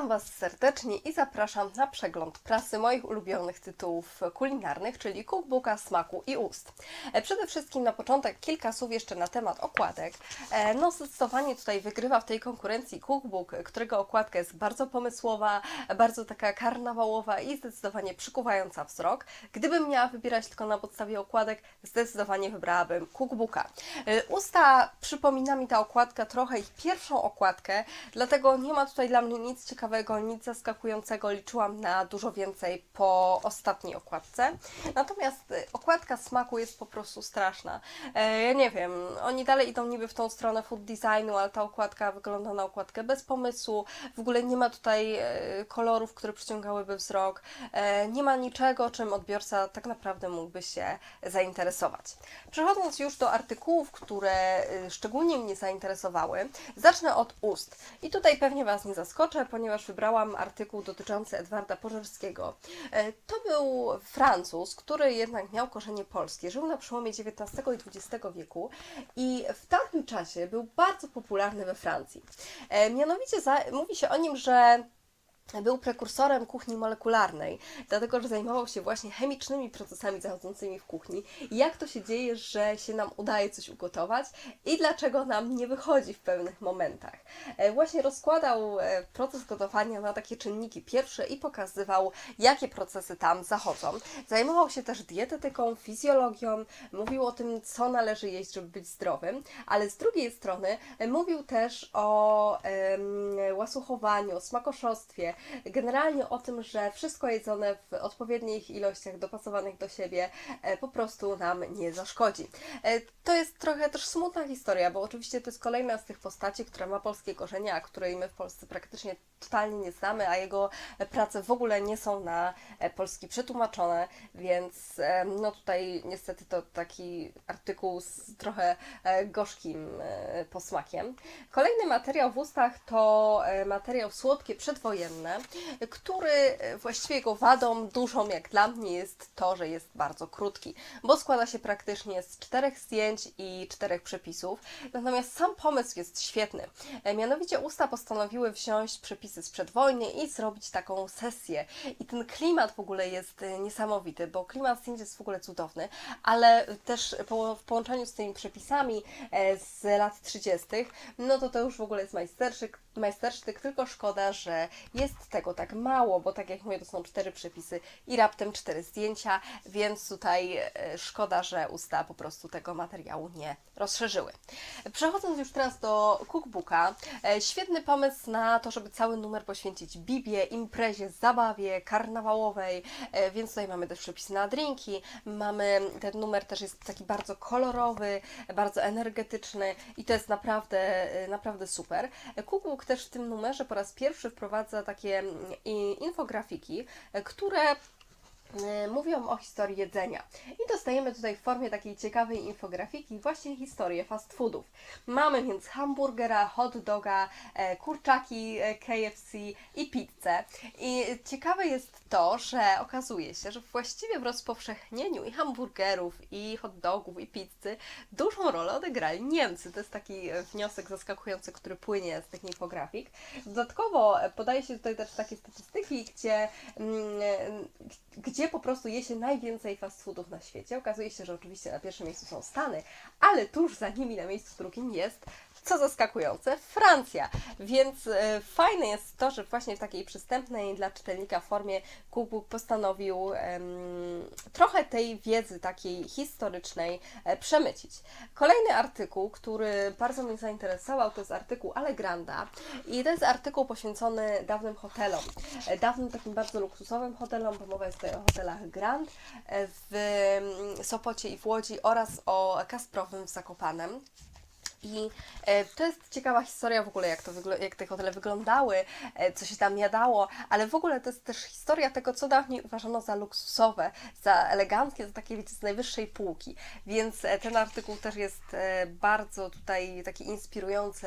Witam Was serdecznie i zapraszam na przegląd prasy moich ulubionych tytułów kulinarnych, czyli cookbooka, smaku i ust. Przede wszystkim na początek kilka słów jeszcze na temat okładek. No zdecydowanie tutaj wygrywa w tej konkurencji cookbook, którego okładka jest bardzo pomysłowa, bardzo taka karnawałowa i zdecydowanie przykuwająca wzrok. Gdybym miała wybierać tylko na podstawie okładek, zdecydowanie wybrałabym cookbooka. Usta przypomina mi ta okładka trochę ich pierwszą okładkę, dlatego nie ma tutaj dla mnie nic ciekawego, nic zaskakującego. Liczyłam na dużo więcej po ostatniej okładce. Natomiast okładka smaku jest po prostu straszna. Ja nie wiem, oni dalej idą niby w tą stronę food designu, ale ta okładka wygląda na okładkę bez pomysłu. W ogóle nie ma tutaj kolorów, które przyciągałyby wzrok. Nie ma niczego, czym odbiorca tak naprawdę mógłby się zainteresować. Przechodząc już do artykułów, które szczególnie mnie zainteresowały, zacznę od ust. I tutaj pewnie Was nie zaskoczę, ponieważ wybrałam artykuł dotyczący Edwarda Pożerskiego. To był Francuz, który jednak miał korzenie polskie, żył na przełomie XIX i XX wieku i w tamtym czasie był bardzo popularny we Francji. Mianowicie mówi się o nim, że był prekursorem kuchni molekularnej, dlatego że zajmował się właśnie chemicznymi procesami zachodzącymi w kuchni. I jak to się dzieje, że się nam udaje coś ugotować i dlaczego nam nie wychodzi w pewnych momentach. Właśnie rozkładał proces gotowania na takie czynniki pierwsze i pokazywał, jakie procesy tam zachodzą. Zajmował się też dietetyką, fizjologią, mówił o tym, co należy jeść, żeby być zdrowym, ale z drugiej strony mówił też o łasuchowaniu, o smakoszostwie, generalnie o tym, że wszystko jedzone w odpowiednich ilościach dopasowanych do siebie po prostu nam nie zaszkodzi. To jest trochę też smutna historia, bo oczywiście to jest kolejna z tych postaci, która ma polskie korzenie, a której my w Polsce praktycznie totalnie nie znamy, a jego prace w ogóle nie są na polski przetłumaczone, więc no tutaj niestety to taki artykuł z trochę gorzkim posmakiem. Kolejny materiał w ustach to materiał Słodkie przedwojenne, który właściwie jego wadą dużą jak dla mnie jest to, że jest bardzo krótki, bo składa się praktycznie z 4 zdjęć i 4 przepisów, natomiast sam pomysł jest świetny. Mianowicie usta postanowiły wziąć przepisy sprzed wojny i zrobić taką sesję i ten klimat w ogóle jest niesamowity, bo klimat zdjęć jest w ogóle cudowny, ale też w połączeniu z tymi przepisami z lat 30., no to już w ogóle jest majstersztyk, tylko szkoda, że jest tego tak mało, bo tak jak mówię, to są 4 przepisy i raptem 4 zdjęcia, więc tutaj szkoda, że usta po prostu tego materiału nie rozszerzyły. Przechodząc już teraz do cookbooka, świetny pomysł na to, żeby cały numer poświęcić bibie, imprezie, zabawie karnawałowej, więc tutaj mamy też przepisy na drinki, ten numer też jest taki bardzo kolorowy, bardzo energetyczny i to jest naprawdę super. Cookbook też w tym numerze po raz pierwszy wprowadza takie infografiki, które mówią o historii jedzenia. I dostajemy tutaj w formie takiej ciekawej infografiki właśnie historię fast foodów. Mamy więc hamburgera, hot doga, kurczaki KFC i pizzę. I ciekawe jest to, że okazuje się, że właściwie w rozpowszechnieniu i hamburgerów, i hot dogów, i pizzy dużą rolę odegrali Niemcy. To jest taki wniosek zaskakujący, który płynie z tych infografik. Dodatkowo podaje się tutaj też takie statystyki, gdzie po prostu je się najwięcej fast foodów na świecie. Okazuje się, że oczywiście na pierwszym miejscu są Stany, ale tuż za nimi na miejscu drugim jest, co zaskakujące, Francja. Więc fajne jest to, że właśnie w takiej przystępnej dla czytelnika formie cookbook postanowił trochę tej wiedzy takiej historycznej przemycić. Kolejny artykuł, który bardzo mnie zainteresował, to jest artykuł Allegranda i to jest artykuł poświęcony dawnym hotelom. Dawnym takim bardzo luksusowym hotelom, bo mowa jest tutaj o hotelach Grand w Sopocie i w Łodzi oraz o Kasprowym w Zakopanem. I to jest ciekawa historia w ogóle, jak te hotele wyglądały, co się tam jadało, ale w ogóle to jest też historia tego, co dawniej uważano za luksusowe, za eleganckie, za takie, wiecie, z najwyższej półki. Więc ten artykuł też jest bardzo tutaj taki inspirujący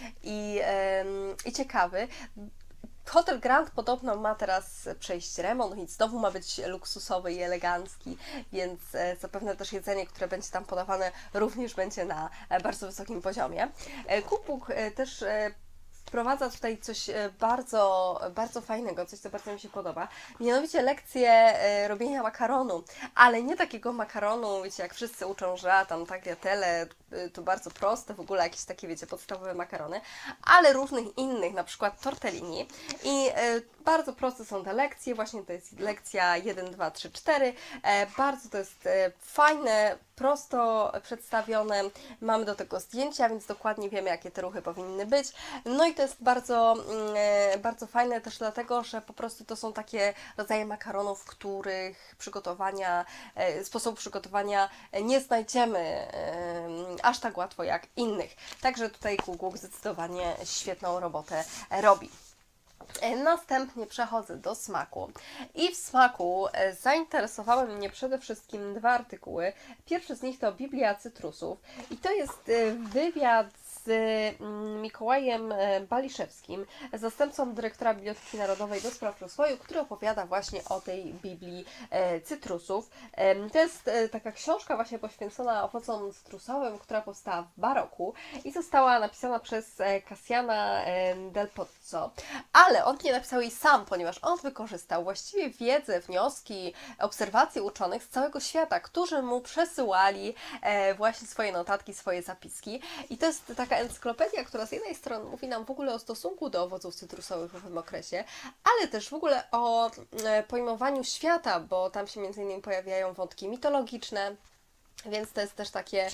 i ciekawy. Hotel Grand podobno ma teraz przejść remont i znowu ma być luksusowy i elegancki, więc zapewne też jedzenie, które będzie tam podawane, również będzie na bardzo wysokim poziomie. Cookbook też wprowadza tutaj coś bardzo fajnego, coś co bardzo mi się podoba, mianowicie lekcję robienia makaronu, ale nie takiego makaronu, wiecie, jak wszyscy uczą, że tam tagliatelle to bardzo proste, w ogóle jakieś takie, wiecie, podstawowe makarony, ale różnych innych, na przykład tortellini i bardzo proste są te lekcje, właśnie to jest lekcja 1, 2, 3, 4, bardzo to jest fajne, prosto przedstawione, mamy do tego zdjęcia, więc dokładnie wiemy, jakie te ruchy powinny być. No i to jest bardzo fajne też dlatego, że po prostu to są takie rodzaje makaronów, których sposobu przygotowania nie znajdziemy aż tak łatwo jak innych. Także tutaj Cookbook zdecydowanie świetną robotę robi. Następnie przechodzę do smaku i w smaku zainteresowały mnie przede wszystkim 2 artykuły. Pierwszy z nich to Biblia cytrusów i to jest wywiad z Mikołajem Baliszewskim, zastępcą dyrektora Biblioteki Narodowej do Spraw Rozwoju, który opowiada właśnie o tej Biblii cytrusów. To jest taka książka właśnie poświęcona owocom cytrusowym, która powstała w baroku i została napisana przez Cassiana del Pozzo, ale on nie napisał jej sam, ponieważ on wykorzystał właściwie wiedzę, wnioski, obserwacje uczonych z całego świata, którzy mu przesyłali właśnie swoje notatki, swoje zapiski i to jest taka encyklopedia, która z jednej strony mówi nam w ogóle o stosunku do owoców cytrusowych w owym okresie, ale też w ogóle o pojmowaniu świata, bo tam się między innymi pojawiają wątki mitologiczne, więc to jest też takie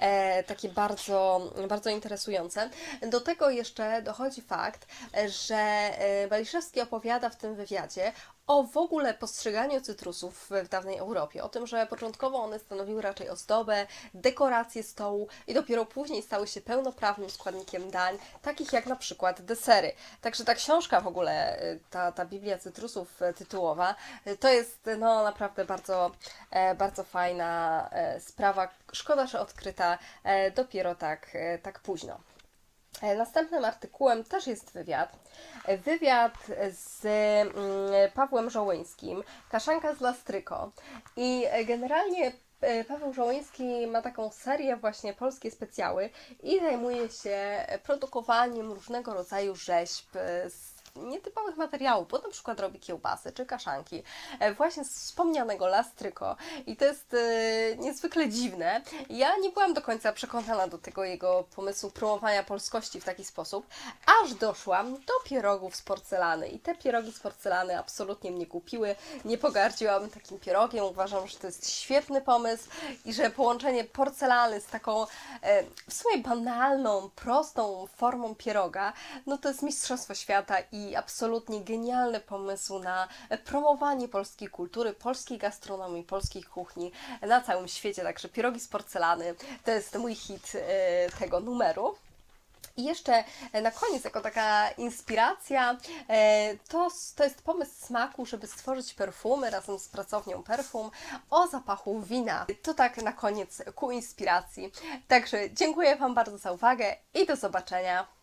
bardzo interesujące. Do tego jeszcze dochodzi fakt, że Baliszewski opowiada w tym wywiadzie o w ogóle postrzeganiu cytrusów w dawnej Europie, o tym, że początkowo one stanowiły raczej ozdobę, dekorację stołu i dopiero później stały się pełnoprawnym składnikiem dań, takich jak na przykład desery. Także ta książka w ogóle, ta Biblia cytrusów tytułowa, to jest no naprawdę bardzo fajna sprawa. Szkoda, że odkryta dopiero tak późno. Następnym artykułem też jest wywiad z Pawłem Żołyńskim, Kaszanka z Lastryko i generalnie Paweł Żołyński ma taką serię właśnie polskie specjały i zajmuje się produkowaniem różnego rodzaju rzeźb z nietypowych materiałów, bo na przykład robi kiełbasy czy kaszanki, właśnie z wspomnianego Lastryko i to jest niezwykle dziwne. Ja nie byłam do końca przekonana do tego jego pomysłu promowania polskości w taki sposób, aż doszłam do pierogów z porcelany i te pierogi z porcelany absolutnie mnie kupiły, nie pogardziłam takim pierogiem, uważam, że to jest świetny pomysł i że połączenie porcelany z taką w sumie banalną, prostą formą pieroga, no to jest mistrzostwo świata i absolutnie genialny pomysł na promowanie polskiej kultury, polskiej gastronomii, polskiej kuchni na całym świecie. Także pierogi z porcelany to jest mój hit tego numeru. I jeszcze na koniec, jako taka inspiracja, to jest pomysł smaku, żeby stworzyć perfumy razem z pracownią perfum o zapachu wina. To tak na koniec ku inspiracji. Także dziękuję Wam bardzo za uwagę i do zobaczenia.